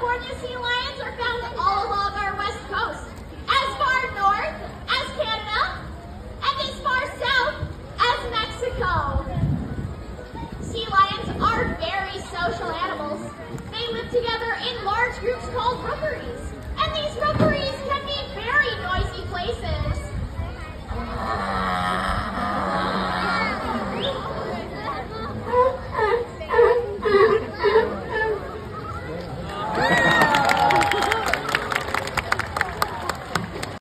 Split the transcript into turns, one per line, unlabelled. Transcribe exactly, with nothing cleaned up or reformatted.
California sea lions are found all along our west coast, as far north as Canada, and as far south as Mexico. Sea lions are very social animals. They live together in large groups called rookeries, and these rookeries can be very noisy places.